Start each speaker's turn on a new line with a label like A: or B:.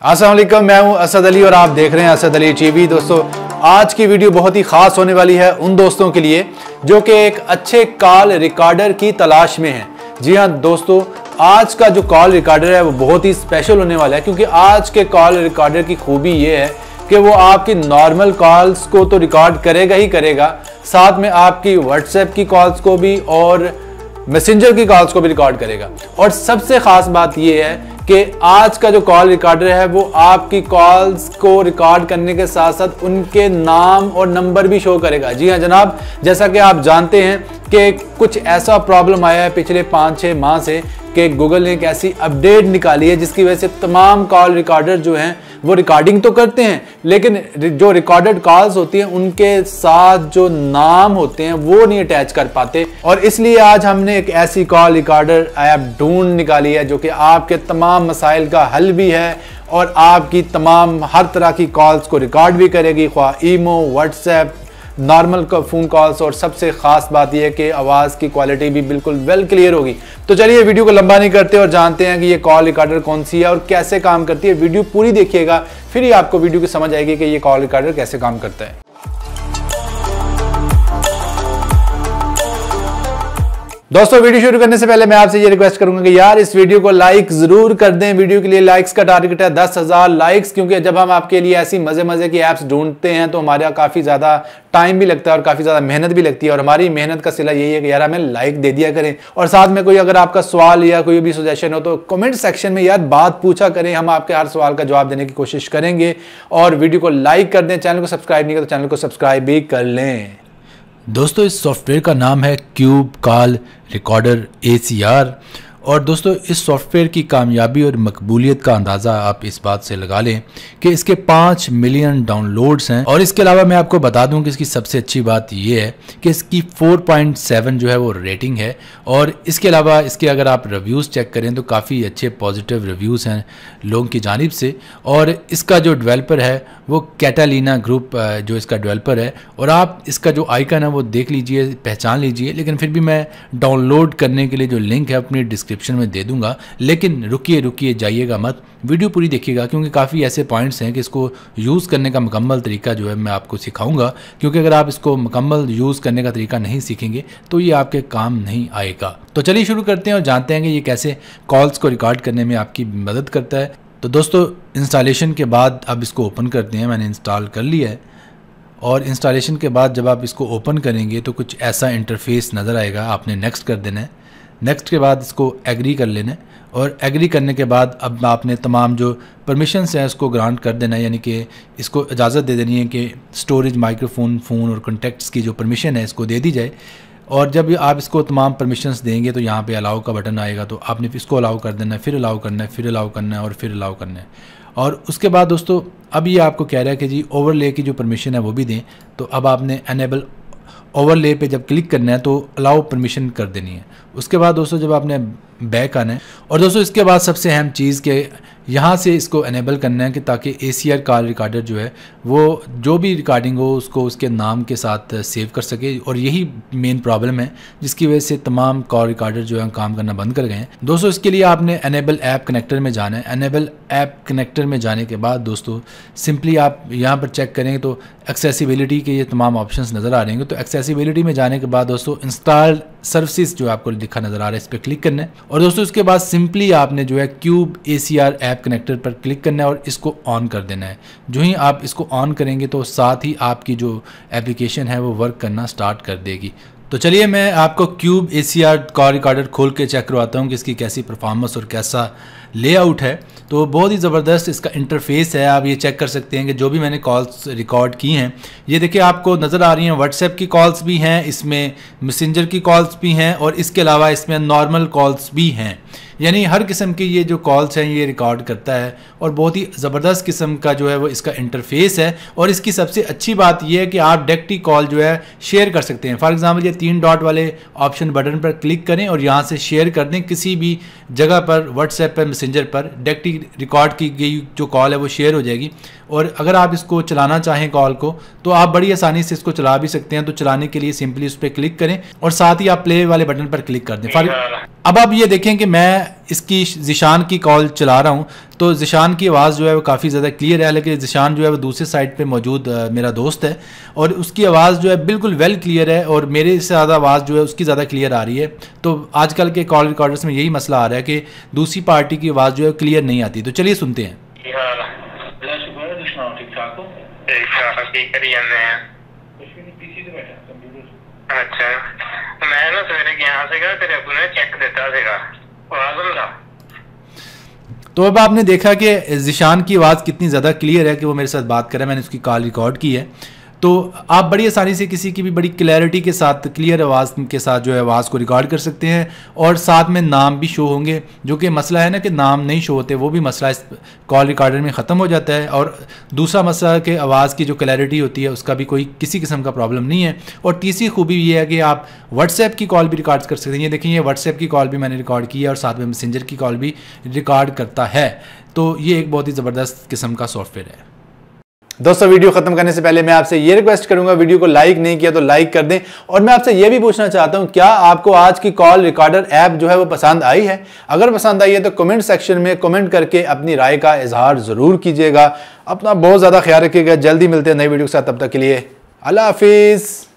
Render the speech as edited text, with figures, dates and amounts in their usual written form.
A: अस्सलाम वालेकुम, मैं हूं असद अली और आप देख रहे हैं असद अली टीवी। दोस्तों, आज की वीडियो बहुत ही ख़ास होने वाली है उन दोस्तों के लिए जो कि एक अच्छे कॉल रिकॉर्डर की तलाश में हैं। जी हाँ दोस्तों, आज का जो कॉल रिकॉर्डर है वो बहुत ही स्पेशल होने वाला है, क्योंकि आज के कॉल रिकॉर्डर की खूबी ये है कि वो आपकी नॉर्मल कॉल्स को तो रिकॉर्ड करेगा ही करेगा, साथ में आपकी व्हाट्सएप की कॉल्स को भी और मैसेंजर की कॉल्स को भी रिकॉर्ड करेगा। और सबसे ख़ास बात यह है कि आज का जो कॉल रिकॉर्डर है वो आपकी कॉल्स को रिकॉर्ड करने के साथ साथ उनके नाम और नंबर भी शो करेगा। जी हाँ जनाब, जैसा कि आप जानते हैं कि कुछ ऐसा प्रॉब्लम आया है पिछले 5-6 माह से कि गूगल ने एक ऐसी अपडेट निकाली है जिसकी वजह से तमाम कॉल रिकॉर्डर जो हैं वो रिकॉर्डिंग तो करते हैं, लेकिन जो रिकॉर्डेड कॉल्स होती हैं उनके साथ जो नाम होते हैं वो नहीं अटैच कर पाते। और इसलिए आज हमने एक ऐसी कॉल रिकॉर्डर ऐप ढूंढ निकाली है जो कि आपके तमाम मसाइल का हल भी है और आपकी तमाम हर तरह की कॉल्स को रिकॉर्ड भी करेगी, ख्वाह imo, WhatsApp, normal phone calls, और सबसे ख़ास बात यह है कि आवाज़ की क्वालिटी भी बिल्कुल वेल क्लियर होगी। तो चलिए वीडियो को लंबा नहीं करते और जानते हैं कि ये कॉल रिकॉर्डर कौन सी है और कैसे काम करती है। वीडियो पूरी देखिएगा, फिर ही आपको वीडियो की समझ आएगी कि ये कॉल रिकॉर्डर कैसे काम करता है। दोस्तों, वीडियो शुरू करने से पहले मैं आपसे ये रिक्वेस्ट करूंगा कि यार इस वीडियो को लाइक जरूर कर दें। वीडियो के लिए लाइक्स का टारगेट है 10,000 लाइक्स, क्योंकि जब हम आपके लिए ऐसी मजे की ऐप्स ढूंढते हैं तो हमारा काफ़ी ज़्यादा टाइम भी लगता है और काफ़ी ज़्यादा मेहनत भी लगती है, और हमारी मेहनत का सिला यही है कि यार हमें लाइक दे दिया करें। और साथ में कोई अगर आपका सवाल या कोई भी सजेशन हो तो कमेंट सेक्शन में यार बात पूछा करें, हम आपके हर सवाल का जवाब देने की कोशिश करेंगे। और वीडियो को लाइक कर दें, चैनल को सब्सक्राइब नहीं किया तो चैनल को सब्सक्राइब भी कर लें।
B: दोस्तों, इस सॉफ्टवेयर का नाम है क्यूब कॉल रिकॉर्डर ACR। और दोस्तों, इस सॉफ्टवेयर की कामयाबी और मकबूलियत का अंदाज़ा आप इस बात से लगा लें कि इसके 5 मिलियन डाउनलोड्स हैं। और इसके अलावा मैं आपको बता दूं कि इसकी सबसे अच्छी बात यह है कि इसकी 4.7 जो है वो रेटिंग है। और इसके अलावा इसके अगर आप रिव्यूज़ चेक करें तो काफ़ी अच्छे पॉजिटिव रिव्यूज़ हैं लोगों की जानिब से। और इसका जो डेवलपर है वो कैटालिना ग्रुप जो इसका डेवलपर है, और आप इसका जो आइकन है वो देख लीजिए, पहचान लीजिए। लेकिन फिर भी मैं डाउनलोड करने के लिए जो लिंक है अपनी डिस्क्रिप्शन में दे दूंगा। लेकिन रुकिए जाइएगा मत, वीडियो पूरी देखिएगा, क्योंकि काफ़ी ऐसे पॉइंट्स हैं कि इसको यूज़ करने का मुकम्मल तरीका जो है मैं आपको सिखाऊंगा। क्योंकि अगर आप इसको मुकम्मल यूज़ करने का तरीका नहीं सीखेंगे तो ये आपके काम नहीं आएगा। तो चलिए शुरू करते हैं और जानते हैं कि ये कैसे कॉल्स को रिकॉर्ड करने में आपकी मदद करता है। तो दोस्तों, इंस्टॉलेशन के बाद अब इसको ओपन करते हैं। मैंने इंस्टॉल कर लिया है, और इंस्टॉलेशन के बाद जब आप इसको ओपन करेंगे तो कुछ ऐसा इंटरफेस नज़र आएगा। आपने नेक्स्ट कर देना है। नेक्स्ट के बाद इसको एग्री कर लेना है, और एग्री करने के बाद अब आपने तमाम जो परमिशंस हैं उसको ग्रांट कर देना है, यानी कि इसको इजाज़त दे देनी है कि स्टोरेज, माइक्रोफोन, फ़ोन और कॉन्टैक्ट्स की जो परमिशन है इसको दे दी जाए। और जब आप इसको तमाम परमिशंस देंगे तो यहाँ पे अलाउ का बटन आएगा, तो आपने इसको अलाउ कर देना है, फिर अलाउ करना है, फिर अलाउ करना है और फिर अलाउ करना है। और उसके बाद दोस्तों अब ये आपको कह रहा है कि जी ओवरले की जो परमिशन है वो भी दें। तो अब आपने एनेबल ओवरले पे जब क्लिक करना है तो अलाउ परमिशन कर देनी है। उसके बाद दोस्तों जब आपने बैक आना है, और दोस्तों इसके बाद सबसे अहम चीज़ के यहाँ से इसको एनेबल करना है कि ताकि ACR कॉल रिकॉर्डर जो है वो जो भी रिकॉर्डिंग हो उसको उसके नाम के साथ सेव कर सके। और यही मेन प्रॉब्लम है जिसकी वजह से तमाम कॉल रिकॉर्डर जो है काम करना बंद कर गए हैं। दोस्तों, इसके लिए आपने एनेबल ऐप कनेक्टर में जाना है। एनेबल ऐप कनेक्टर में जाने के बाद दोस्तों सिंपली आप यहाँ पर चेक करेंगे तो एक्सेसिबिलिटी के ये तमाम ऑप्शंस नज़र आ रहे हैं। तो एक्सेसिबिलिटी में जाने के बाद दोस्तों इंस्टॉल सर्विसेज जो आपको लिखा नज़र आ रहा है इस पर क्लिक करना है। और दोस्तों उसके बाद सिंपली आपने जो है क्यूब ACR ऐप कनेक्टर पर क्लिक करना है और इसको ऑन कर देना है। जो ही आप इसको ऑन करेंगे तो साथ ही आपकी जो एप्लीकेशन है वो वर्क करना स्टार्ट कर देगी। तो चलिए मैं आपको क्यूब ACR कॉल रिकॉर्डर खोल के चेक करवाता हूँ कि इसकी कैसी परफॉर्मेंस और कैसा लेआउट है। तो बहुत ही ज़बरदस्त इसका इंटरफेस है। आप ये चेक कर सकते हैं कि जो भी मैंने कॉल्स रिकॉर्ड की हैं ये देखिए आपको नज़र आ रही हैं। व्हाट्सएप की कॉल्स भी हैं, इसमें मैसेंजर की कॉल्स भी हैं, और इसके अलावा इसमें नॉर्मल कॉल्स भी हैं। यानी हर किस्म की ये जो कॉल्स हैं ये रिकॉर्ड करता है, और बहुत ही ज़बरदस्त किस्म का जो है वो इसका इंटरफेस है। और इसकी सबसे अच्छी बात यह है कि आप डायरेक्टली कॉल जो है शेयर कर सकते हैं। फॉर एग्जांपल ये 3 डॉट वाले ऑप्शन बटन पर क्लिक करें और यहाँ से शेयर कर दें किसी भी जगह पर, व्हाट्सएप पर, मैसेंजर पर। डायरेक्टली रिकॉर्ड की गई जो कॉल है वो शेयर हो जाएगी। और अगर आप इसको चलाना चाहें कॉल को तो आप बड़ी आसानी से इसको चला भी सकते हैं। तो चलाने के लिए सिंपली उस पर क्लिक करें और साथ ही आप प्ले वाले बटन पर क्लिक कर दें। अब आप ये देखें कि मैं इसकी ज़िशान की कॉल चला रहा हूँ तो ज़िशान की आवाज़ जो है वो काफ़ी ज़्यादा क्लियर है, लेकिन ज़िशान जो है वो दूसरे साइड पे मौजूद मेरा दोस्त है और उसकी आवाज़ जो है बिल्कुल वेल क्लियर है और मेरे से ज़्यादा आवाज़ जो है उसकी ज़्यादा क्लियर आ रही है। तो आजकल के कॉल रिकॉर्डर्स में यही मसला आ रहा है कि दूसरी पार्टी की आवाज़ जो है क्लियर नहीं आती। तो चलिए सुनते हैं।
C: अच्छा, मैं ना सवेरे गया सीगा तेरे अबू ने चेक दिता सीगा आवाज़ दा।
B: तो अब आपने देखा कि ज़िशान की आवाज़ कितनी ज़्यादा क्लियर है कि वो मेरे साथ बात कर रहा है। मैंने उसकी कॉल रिकॉर्ड की है। तो आप बड़ी आसानी से किसी की भी बड़ी क्लैरिटी के साथ क्लियर आवाज़ के साथ जो है आवाज़ को रिकॉर्ड कर सकते हैं और साथ में नाम भी शो होंगे। जो कि मसला है ना कि नाम नहीं शो होते, वो भी मसला इस कॉल रिकॉर्डर में ख़त्म हो जाता है। और दूसरा मसला कि आवाज़ की जो क्लैरिटी होती है उसका भी कोई किसी किस्म का प्रॉब्लम नहीं है। और तीसरी खूबी ये है कि आप व्हाट्सएप की कॉल भी रिकॉर्ड कर सकते हैं। ये देखिए, ये व्हाट्सएप की कॉल भी मैंने रिकॉर्ड की है और साथ में मैसेंजर की कॉल भी रिकॉर्ड करता है। तो ये एक बहुत ही ज़बरदस्त किस्म का सॉफ्टवेयर है।
A: दोस्तों, वीडियो खत्म करने से पहले मैं आपसे ये रिक्वेस्ट करूंगा, वीडियो को लाइक नहीं किया तो लाइक कर दें। और मैं आपसे ये भी पूछना चाहता हूं, क्या आपको आज की कॉल रिकॉर्डर ऐप जो है वो पसंद आई है? अगर पसंद आई है तो कमेंट सेक्शन में कमेंट करके अपनी राय का इजहार जरूर कीजिएगा। अपना बहुत ज़्यादा ख्याल रखिएगा। जल्दी मिलते हैं नई वीडियो के साथ, तब तक के लिए अल्लाह हाफिज़।